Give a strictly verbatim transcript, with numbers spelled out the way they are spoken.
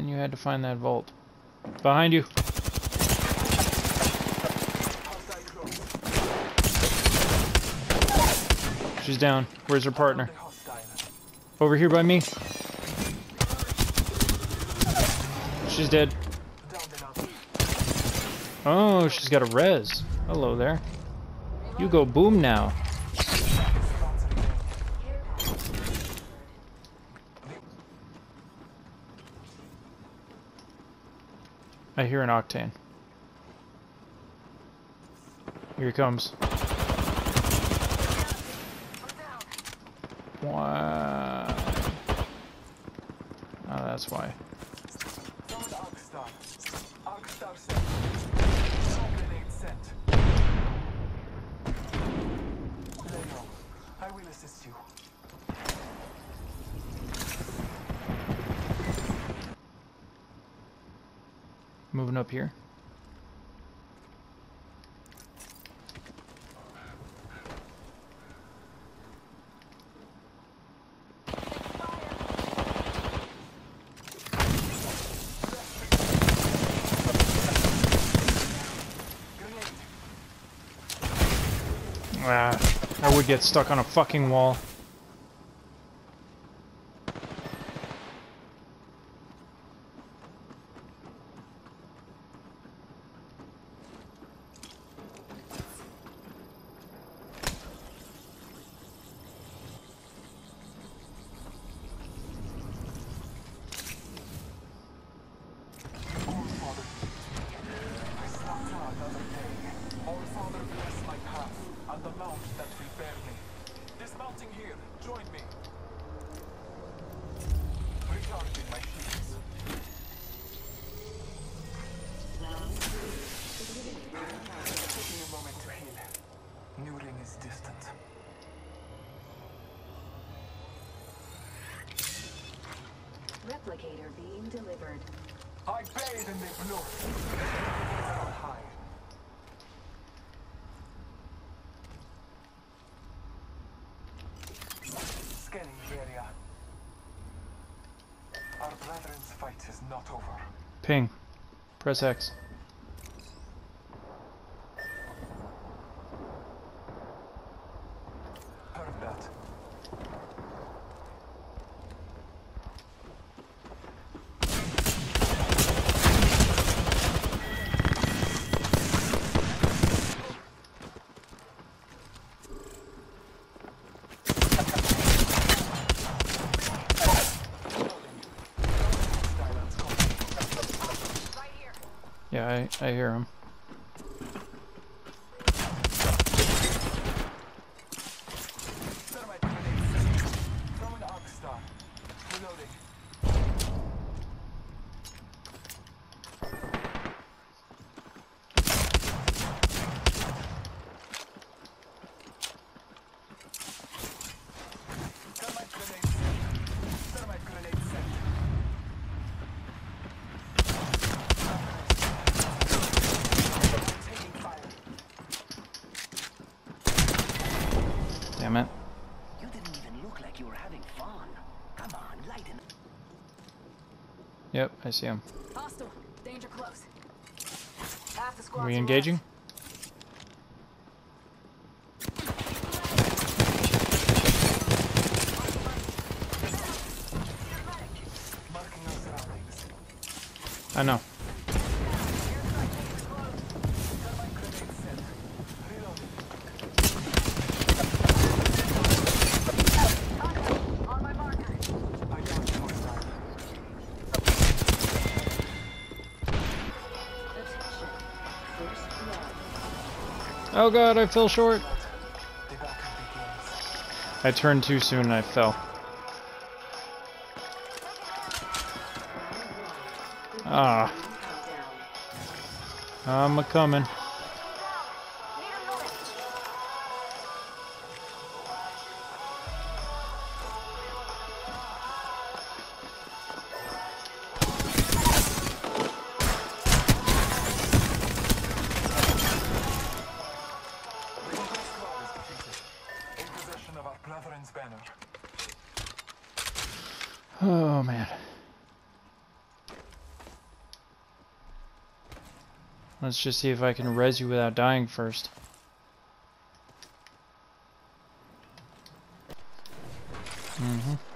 then you had to find that vault. Behind you. She's down. Where's her partner? Over here by me. She's dead. Oh, she's got a res. Hello there. You go boom now. I hear an Octane. Here he comes. Wow. Oh, that's why. I will assist you. Moving up here. Ah, I would get stuck on a fucking wall. Replicator being delivered. I bathe in the blood. High. Scanning the area. Our brethren's fight is not over. Ping. Press X. Heard that. Yeah, I, I hear him. Thermite grenade. Throwing Arc Star. Reloading. Thermite grenade set. Thermite grenade set. Taking fire. Damn it. You didn't even look like you were having fun. Come on, lighten up. Yep, I see him. Hostile. Danger close. Half the squad. Are we engaging? Marking our surroundings. I know. Thermite grenade set. Reloading. On my marker. I got you, hostile. Attention. First blood. Oh god, I fell short. The battle begins. I turned too soon and I fell. Ah, I'm a coming. Oh man. Let's just see if I can res you without dying first. Mm-hmm.